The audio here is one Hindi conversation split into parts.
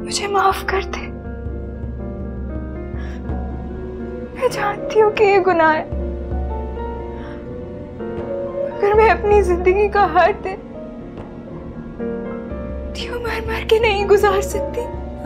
मुझे माफ कर दे। मैं जानती हूँ कि ये गुनाह है, मगर मैं अपनी जिंदगी का हर दिन क्यों मर मर के नहीं गुजार सकती।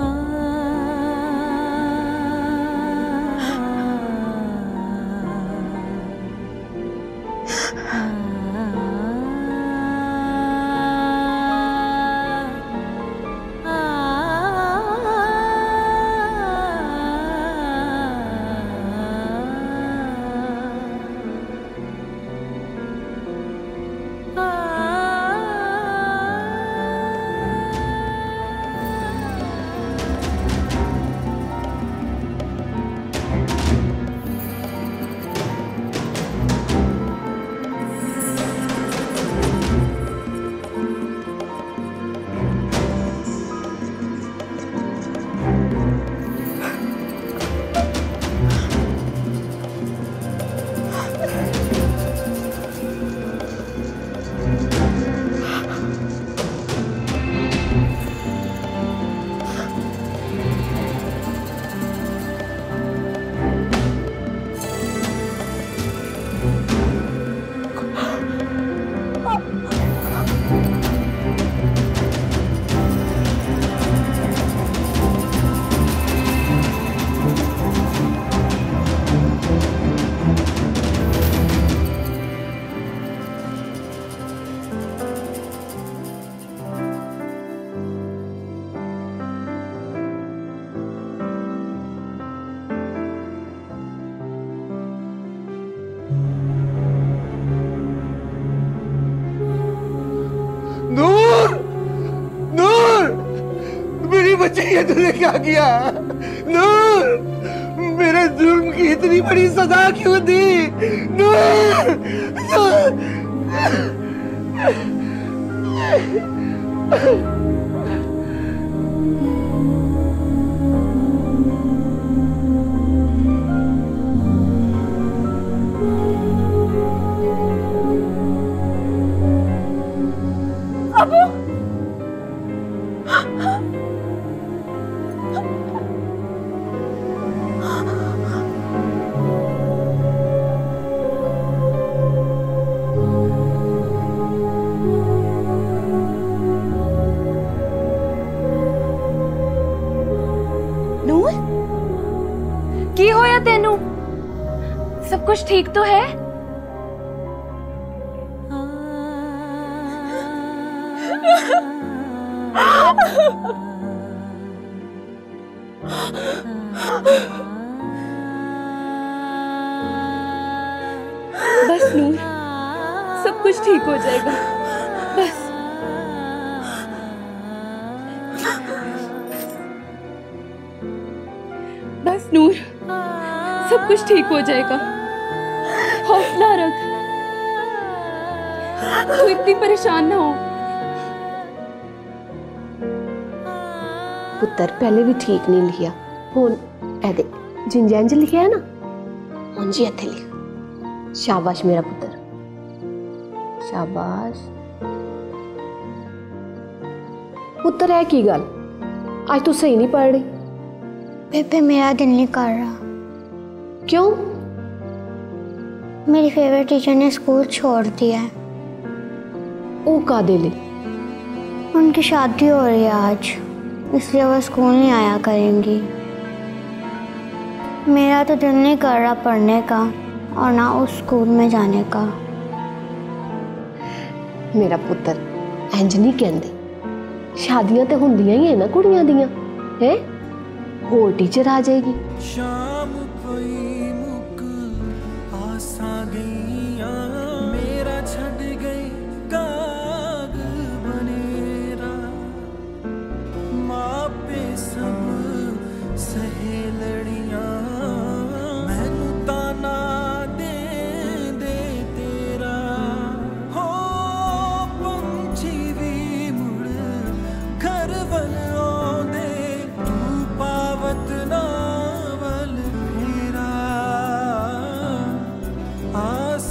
ये तूने क्या किया? नूर, मेरे जुल्म की इतनी बड़ी सजा क्यों दी? नूर, अबू, की होया तेनू? सब कुछ ठीक तो है? बस नूर, सब कुछ ठीक हो जाएगा। बस बस नूर, सब कुछ ठीक हो जाएगा। हौसला रख, तू इतनी परेशान ना हो। पुत्र पहले भी ठीक नहीं लिखिया, हुण ए दे जिंज इंज लिखिया है ना, हुण जी इत्थे लिख। शाबाश मेरा पुत्र, शाबाश। पुत्र है की गल, आज तू सही नहीं पढ़ रही? बेबे मेरा दिल नहीं कर रहा। क्यों? मेरी फेवरेट टीचर ने स्कूल छोड़ दिया है। ओ का दिल? उनकी शादी हो रही है आज, इसलिए वो स्कूल नहीं आया करेंगी। मेरा तो दिल नहीं कर रहा पढ़ने का और ना उस स्कूल में जाने का। मेरा पुत्र इंज नहीं कहंदे, शादियां तो होंदियां ही है ना कुड़ियां दियां, हैं? होर टीचर आ जाएगी। शाम कोई मुक आसा गईया, मेरा छड़ गई काग बनेरा, मापे सब सहेलड़ियां, मैनू ताना दे दे तेरा, हो पंछी भी मुड़ घर वल आउंदे, तू पावत नावल फेरा, आस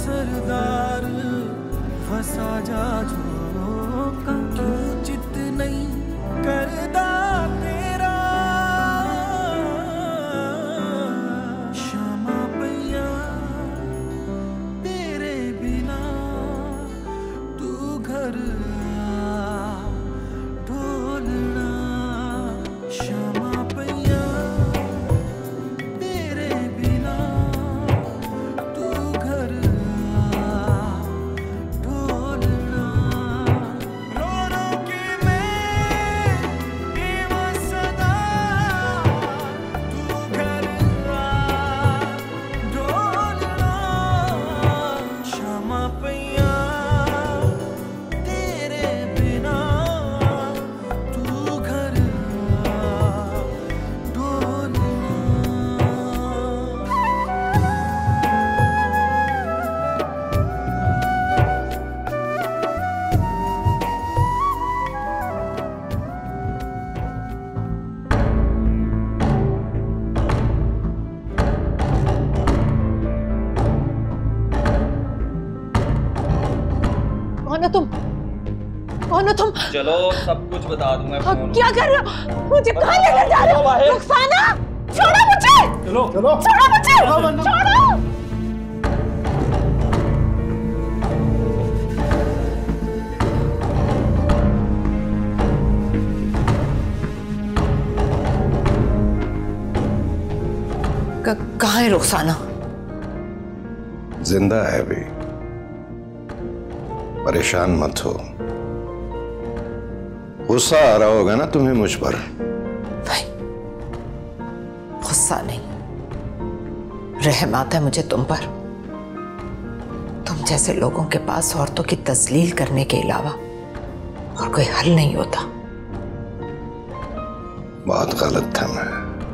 कौन हो तुम? कौन हो तुम? चलो सब कुछ बता दूंगा। क्या कर रहे हो? मुझे कहाँ लेकर जा रहे हो? रुखसाना, छोड़ो मुझे! चलो चलो छोड़ो मुझे! छोड़ो! कहाँ है रुखसाना? जिंदा है अभी, परेशान मत हो। गुस्सा आ रहा होगा ना तुम्हें मुझ पर? नहीं, गुस्सा नहीं, रहम आता है मुझे तुम पर। तुम जैसे लोगों के पास औरतों की तस्लील करने के अलावा और कोई हल नहीं होता। बहुत गलत था मैं,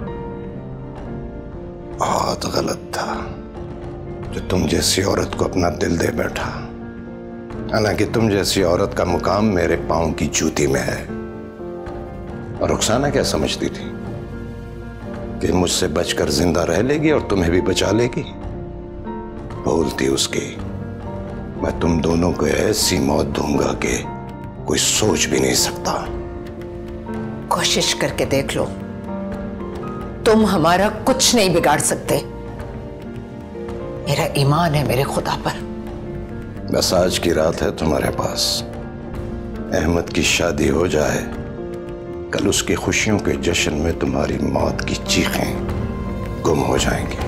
बहुत गलत था जो तुम जैसी औरत को अपना दिल दे बैठा। हालांकि तुम जैसी औरत का मुकाम मेरे पांव की जूती में है। और रुखसाना क्या समझती थी कि मुझसे बचकर जिंदा रह लेगी और तुम्हें भी बचा लेगी? भूल थी उसकी। मैं तुम दोनों को ऐसी मौत दूंगा कि कोई सोच भी नहीं सकता। कोशिश करके देख लो, तुम हमारा कुछ नहीं बिगाड़ सकते। मेरा ईमान है मेरे खुदा पर। बस आज की रात है तुम्हारे पास। अहमद की शादी हो जाए, कल उसकी खुशियों के जश्न में तुम्हारी मौत की चीखें गुम हो जाएंगी।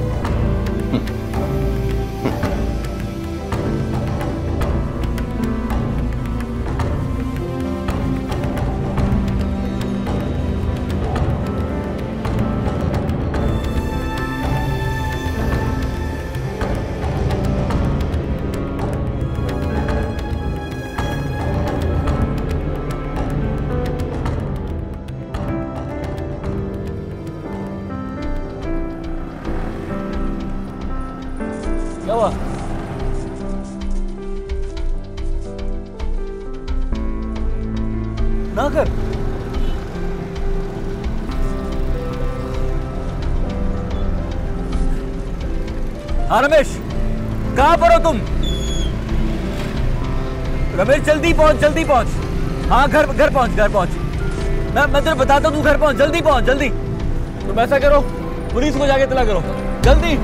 ना कर। हाँ रमेश, कहाँ पर हो तुम? रमेश जल्दी पहुंच, जल्दी पहुंच। हाँ घर पहुंच, घर पहुंच। मैं तुझे बताता हूँ, तू घर पहुंच, जल्दी पहुंच, जल्दी। तुम ऐसा करो, पुलिस को जाके इत्तला करो, जल्दी।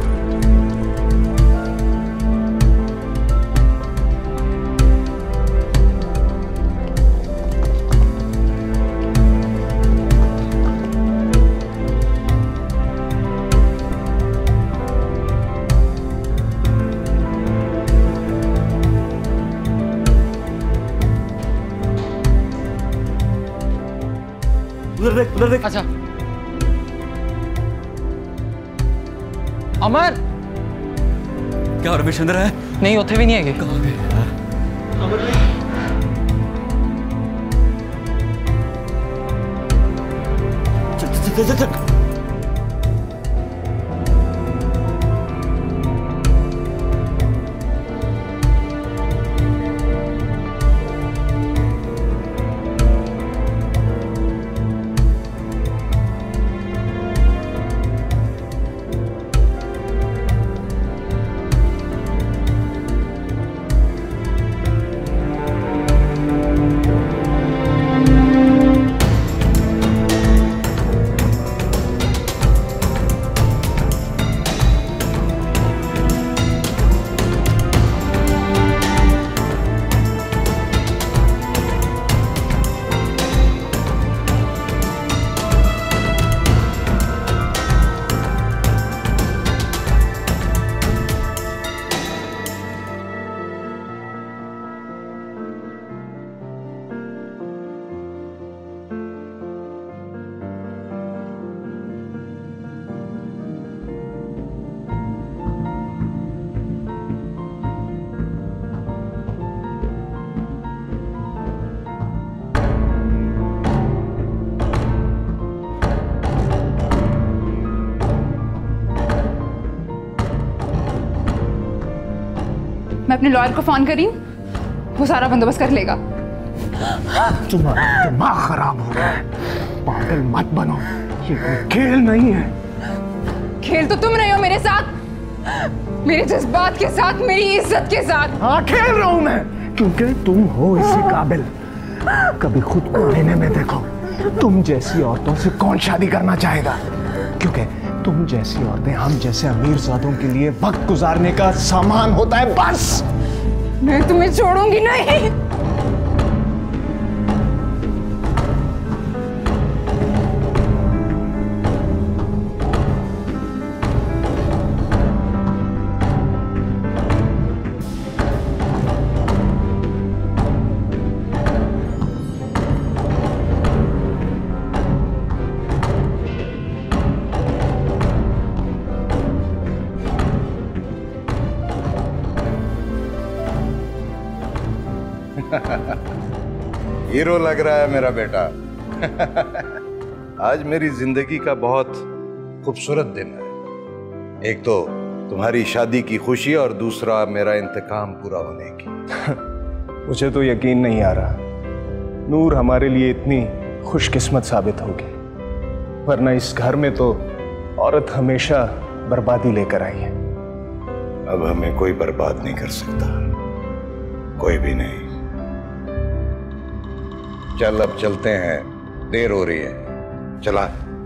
उधर देख। अच्छा अमर, क्या रमेश अंदर है? नहीं उत्थे भी नहीं है। कहाँ गए यार? अमर चल। मैं अपने लॉयर को फोन करी, वो सारा बंदोबस्त कर लेगा। तुम्हारा दिमाग खराब हो रहा है, पागल मत बनो, ये कोई खेल नहीं है। खेल तो तुम रहे हो मेरे साथ, मेरे जज्बात के साथ, मेरी इज्जत के साथ। हाँ खेल रहा हूँ मैं, क्योंकि तुम हो इसी काबिल। कभी खुद को आईने में देखो। तुम जैसी औरतों से कौन शादी करना चाहेगा? क्योंकि तुम जैसी औरतें हम जैसे अमीरजादों के लिए वक्त गुजारने का सामान होता है बस। मैं तुम्हें छोड़ूंगी नहीं। हीरो लग रहा है मेरा बेटा। आज मेरी जिंदगी का बहुत खूबसूरत दिन है। एक तो तुम्हारी शादी की खुशी और दूसरा मेरा इंतकाम पूरा होने की। मुझे तो यकीन नहीं आ रहा नूर हमारे लिए इतनी खुशकिस्मत साबित होगी, वरना इस घर में तो औरत हमेशा बर्बादी लेकर आई है। अब हमें कोई बर्बाद नहीं कर सकता, कोई भी नहीं। चल अब चलते हैं, देर हो रही है। चला।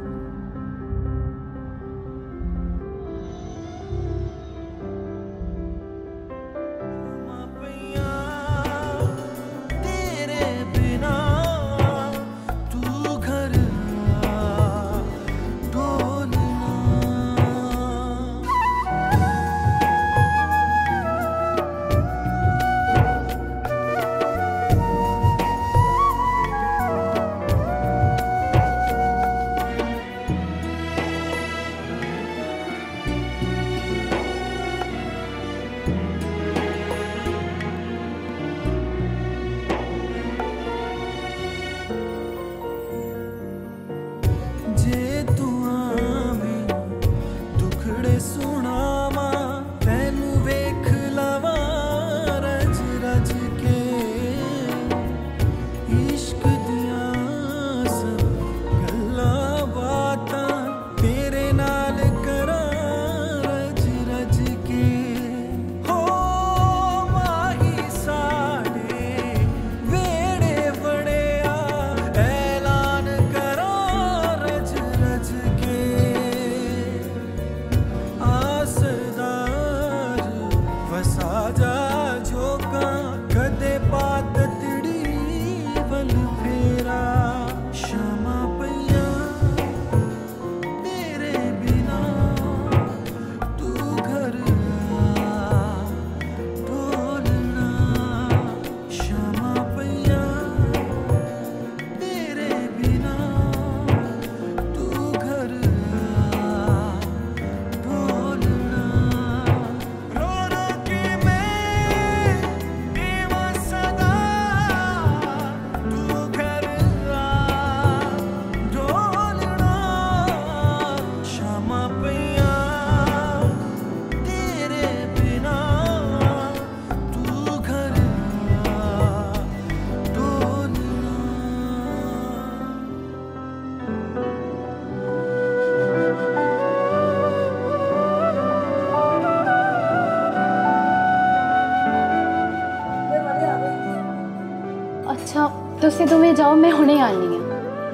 अच्छा तुसी तुम्हें जाओ, मैं हुणे आनी है।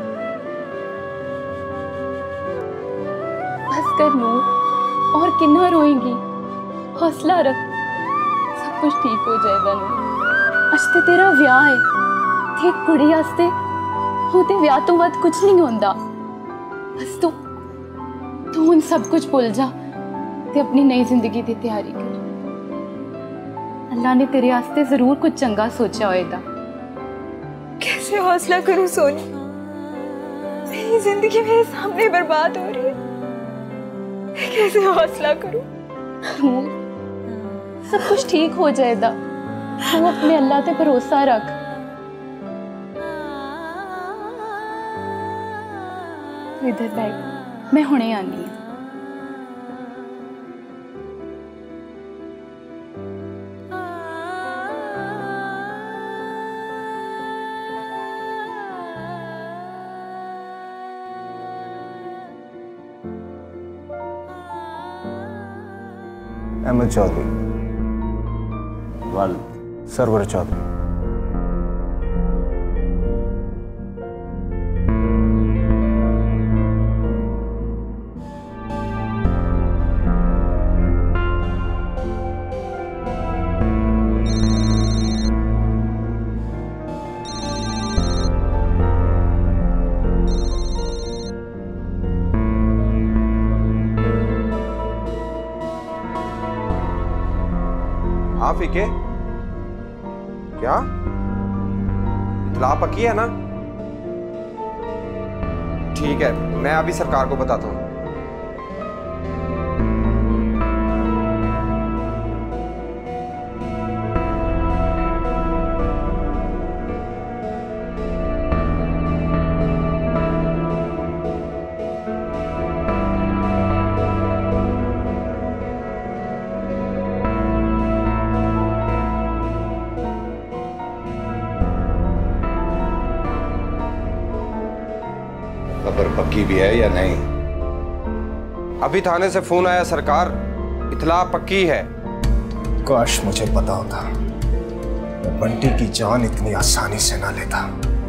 बस कर नूर, और कितना रोएंगी? हौसला रख, सब कुछ ठीक हो जाएगा नूर। आज ते तेरा व्याह है, ते कुड़ी आस्ते होते व्याह तो वध कुछ नहीं होंदा। बस तू उन सब कुछ भूल जा ते अपनी नई जिंदगी की तैयारी कर। अल्लाह ने तेरे आस्ते जरूर कुछ चंगा सोचा होएगा। कैसे हौसला करूं सोनी, मेरी जिंदगी मेरे सामने बर्बाद हो रही है। कैसे हौसला करूं? सब कुछ ठीक हो जाएगा, तू अपने अल्लाह पे भरोसा रख। तू इधर बैठ, मैं हुणे आनी है। अहमद चौधरी। वाल सरवर चौधरी। हाँ फीके, क्या इतला पक्की है ना? ठीक है, मैं अभी सरकार को बताता हूँ। खबर पक्की भी है या नहीं? अभी थाने से फोन आया सरकार, इतला पक्की है। काश मुझे पता होता, मैं बंटी की जान इतनी आसानी से ना लेता।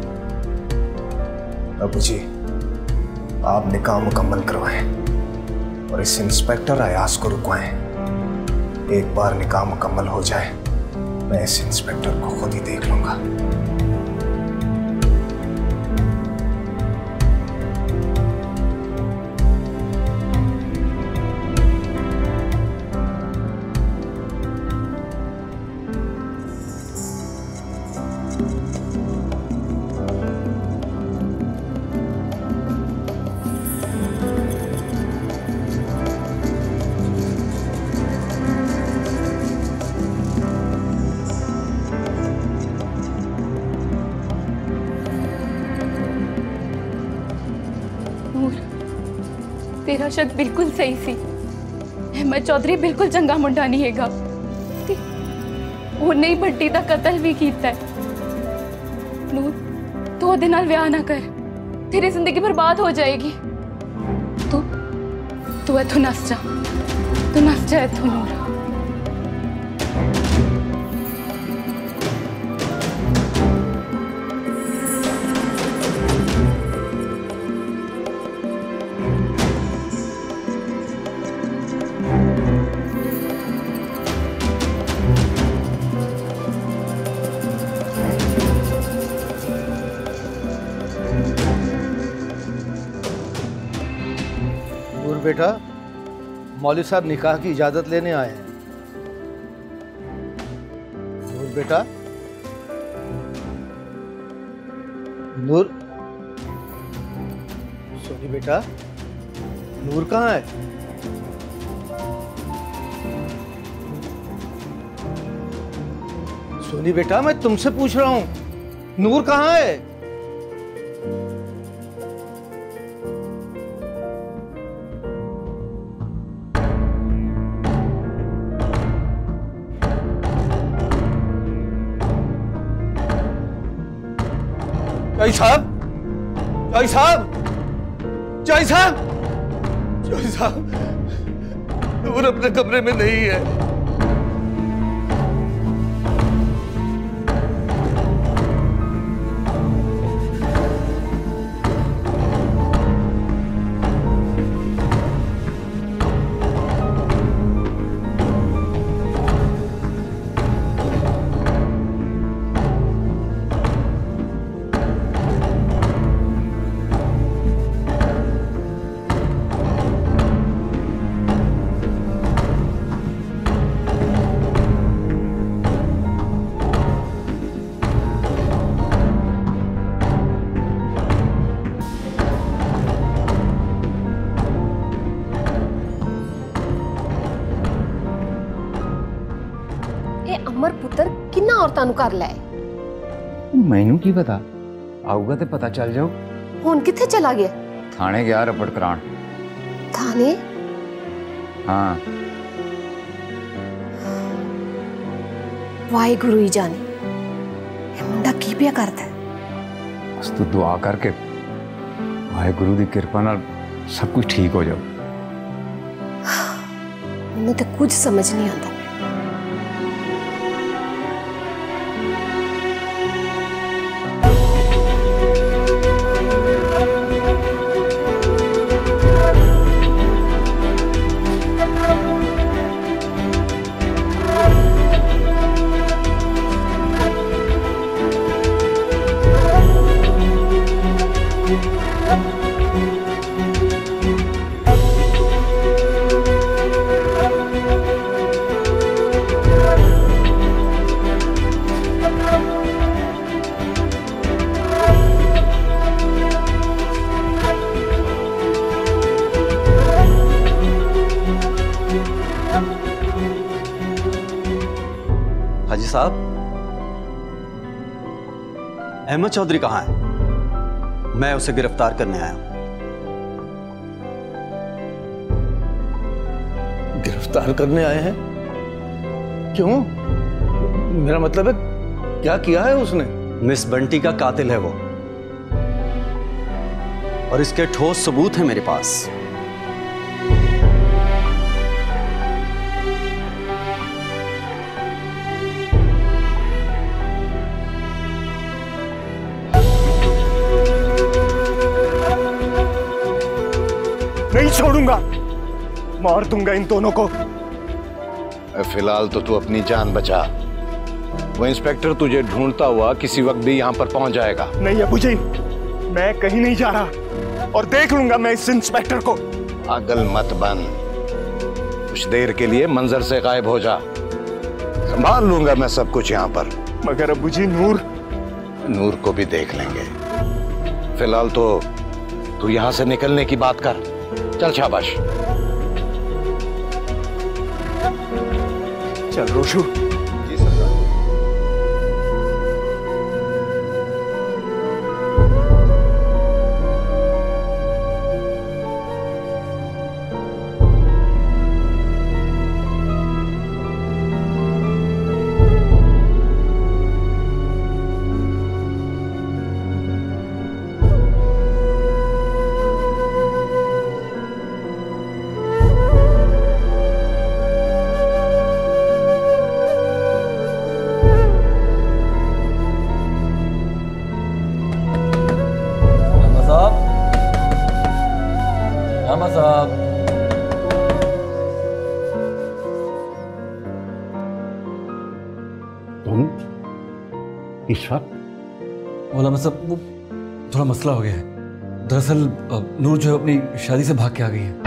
बाबू जी, आप निकाह मुकम्मल करवाएं और इस इंस्पेक्टर अयाज को रुकवाएं। एक बार निकाह मुकम्मल हो जाए, मैं इस इंस्पेक्टर को खुद ही देख लूंगा। तेरा शक बिल्कुल सही सी। अहमद चौधरी बिल्कुल चंगा मुंडा नहीं हैगा। वो नहीं बंटी दा कतल भी कीता है। नूर, तू ओदे नाल विआह ना कर, तेरी जिंदगी बर्बाद हो जाएगी। तू इथों नस जा, तू नस जा इथों नूर। बेटा, मौलवी साहब निकाह की इजाजत लेने आए हैं। नूर बेटा, नूर, सोनी बेटा, नूर कहाँ है? सोनी बेटा, मैं तुमसे पूछ रहा हूँ, नूर कहाँ है? जय साहब, जय साहब, जय साहब, जय साहब, नूर अपने कमरे में नहीं है। अमर पुत्र किन्ना औरतां नूं कर लै। मैनू की पता, आऊगा तो पता चल जाओ। हुण किथे चला गया? थाने गया रपट कराण। थाने? हाँ। वाहिगुरू ही जाने ये मुंडा की पिया करता है। बस तू दुआ करके वाहिगुरू दी कृपा नाल सब कुछ ठीक हो जाओ। मैनूं तो कुछ समझ नहीं आता। हाजी साहब, अहमद चौधरी कहाँ है? मैं उसे गिरफ्तार करने आया हूं। गिरफ्तार करने आए हैं? क्यों? मेरा मतलब है, क्या किया है उसने? मिस बंटी का कातिल है वो, और इसके ठोस सबूत हैं मेरे पास। नहीं छोड़ूंगा, मार दूंगा इन दोनों को। फिलहाल तो तू अपनी जान बचा। वो इंस्पेक्टर तुझे ढूंढता हुआ किसी वक्त भी यहाँ पर पहुंच जाएगा। नहीं अबू जी, मैं कहीं नहीं जा रहा, और देख लूंगा मैं इस इंस्पेक्टर को। पागल मत बन, कुछ देर के लिए मंजर से गायब हो जा, संभाल लूंगा मैं सब कुछ यहाँ पर। मगर अबू जी, नूर को भी देख लेंगे। फिलहाल तो तू यहाँ से निकलने की बात कर। चल शाबाश। चल रोशू। जी सरदार। इस वक्त? मौलाना साहब, वो थोड़ा मसला हो गया है। दरअसल नूर जो है अपनी शादी से भाग के आ गई है।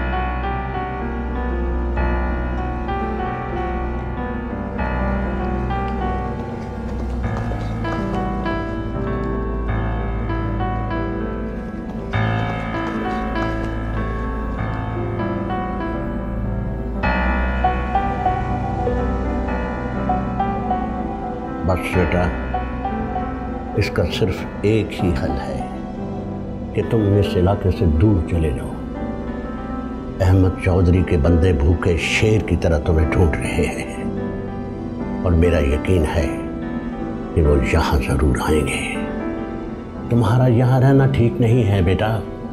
बस बेटा, इसका सिर्फ एक ही हल है कि तुम इस इलाके से दूर चले जाओ। अहमद चौधरी के बंदे भूखे शेर की तरह तुम्हें ढूंढ रहे हैं, और मेरा यकीन है कि वो यहाँ जरूर आएंगे। तुम्हारा यहाँ रहना ठीक नहीं है बेटा।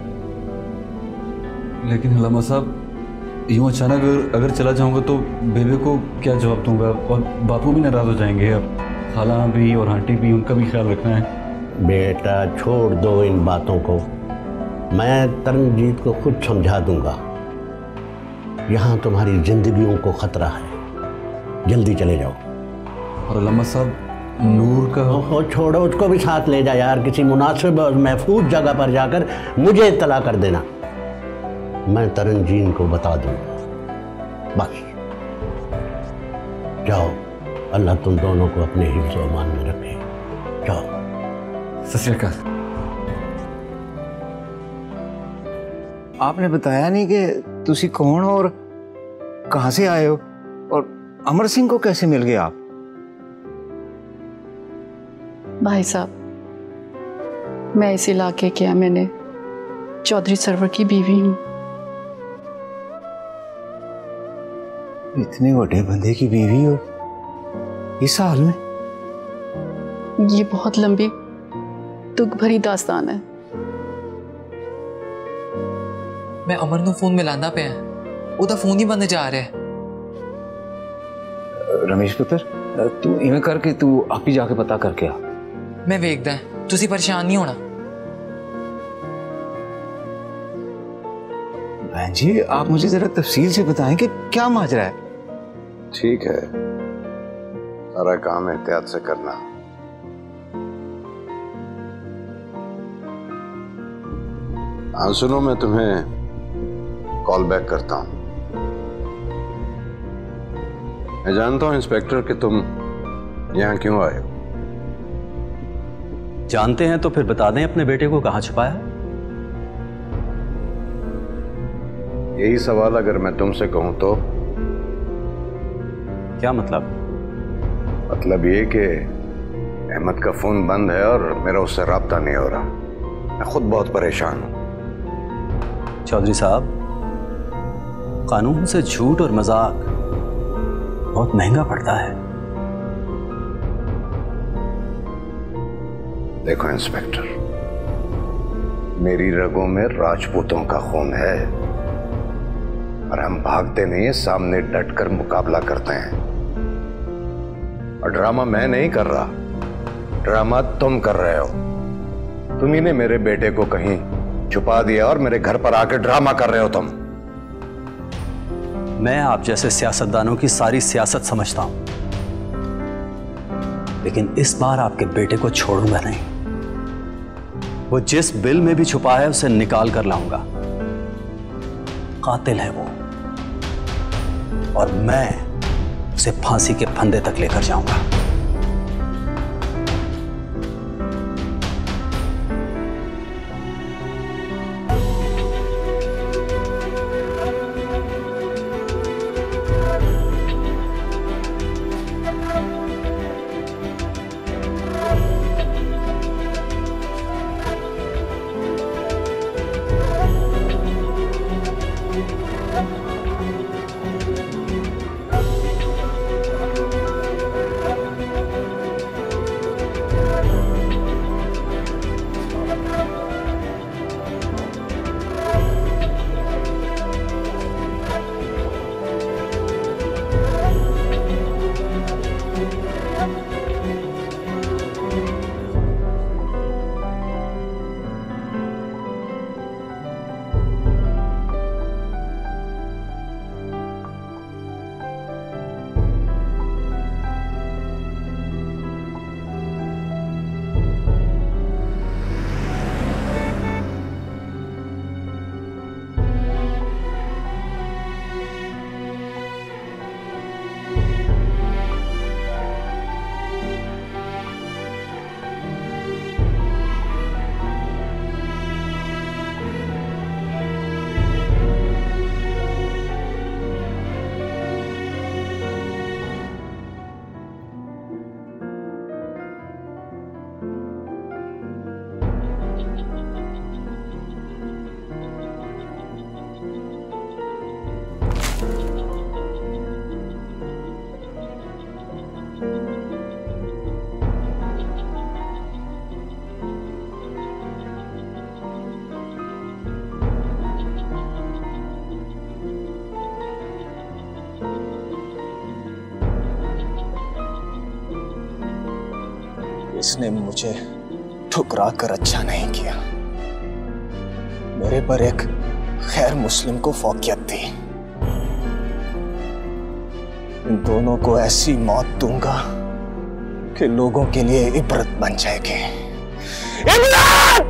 लेकिन हलामा साहब, यूँ अचानक अगर चला जाऊंगा तो बेबे को क्या जवाब दूंगा, और बापू भी नाराज हो जाएंगे। अब खाला भी और आंटी भी, उनका भी ख्याल रखना है। बेटा छोड़ दो इन बातों को, मैं तरनजीत को खुद समझा दूंगा। यहाँ तुम्हारी जिंदगियों को खतरा है, जल्दी चले जाओ। और अल्लामा साहब, नूर का हो छोड़ो, उसको भी साथ ले जा यार। किसी मुनासिब और महफूज जगह पर जाकर मुझे इत्तला कर देना, मैं तरनजीत को बता दूंगा। बस जाओ, अल्लाह तुम दोनों को अपने हिफ्ज़ और अमान में रखे। जाओ। सत श्री अकाल। आपने बताया नहीं कि तुसी कौन हो और कहां से आए हो, और अमर सिंह को कैसे मिल गए आप? भाई साहब, मैं इस इलाके के एमएनए चौधरी सरवर की बीवी हूँ। इतने बड़े बंदे की बीवी हो इस हाल में? ये बहुत लंबी दुख भरी दास्तान है। मैं अमर ਨੂੰ फोन मिलाना पे ਉਹਦਾ फोन ही बंद जा रहा है। रमेश पुत्र, तू इवें करके तू आप ही जाके पता करके आ। मैं वेखदा, तुसी परेशान नहीं होना। बहन जी, आप मुझे जरा तफसील से बताएं कि क्या माजरा है। ठीक है, सारा काम एहतियात से करना। हाँ सुनो, मैं तुम्हें कॉल बैक करता हूं। मैं जानता हूं इंस्पेक्टर कि तुम यहां क्यों आए हो। जानते हैं तो फिर बता दें अपने बेटे को कहां छुपाया है। यही सवाल अगर मैं तुमसे कहूं तो? क्या मतलब? मतलब ये कि अहमद का फोन बंद है और मेरा उससे राब्ता नहीं हो रहा। मैं खुद बहुत परेशान हूं। चौधरी साहब, कानून से झूठ और मजाक बहुत महंगा पड़ता है। देखो इंस्पेक्टर, मेरी रगों में राजपूतों का खून है और हम भागते नहीं, सामने डटकर मुकाबला करते हैं। और ड्रामा मैं नहीं कर रहा, ड्रामा तुम कर रहे हो। तुम्ही ने मेरे बेटे को कहीं छुपा दिया और मेरे घर पर आकर ड्रामा कर रहे हो तुम। मैं आप जैसे सियासतदानों की सारी सियासत समझता हूं, लेकिन इस बार आपके बेटे को छोड़ूंगा नहीं। वो जिस बिल में भी छुपा है उसे निकाल कर लाऊंगा। कातिल है वो, और मैं उसे फांसी के फंदे तक लेकर जाऊंगा। इसने मुझे ठुकरा कर अच्छा नहीं किया। मेरे पर एक खैर मुस्लिम को फौकियत थी। इन दोनों को ऐसी मौत दूंगा कि लोगों के लिए इबरत बन जाएगी। इमरान!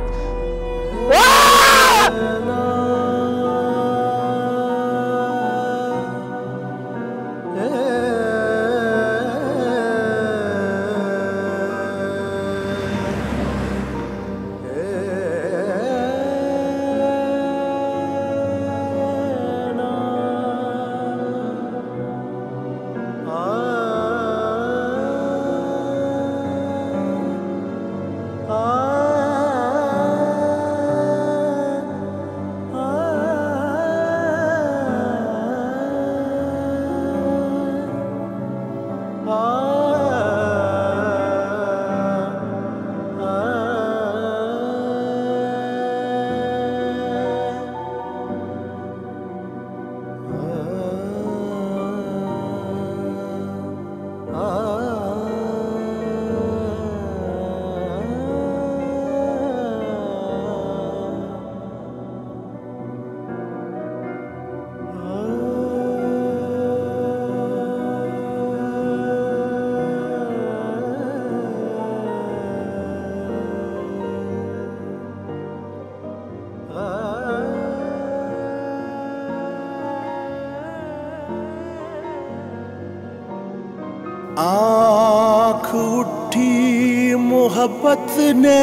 आँख उठी मोहब्बत ने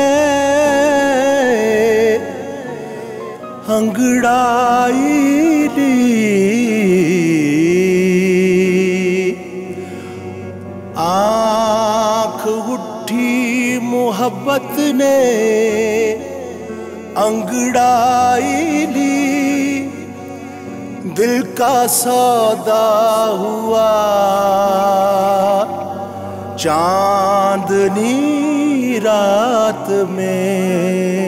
अंगड़ाई ली। मोहब्बत ने अंगड़ाई ली, दिल का सौदा हुआ चांदनी रात में।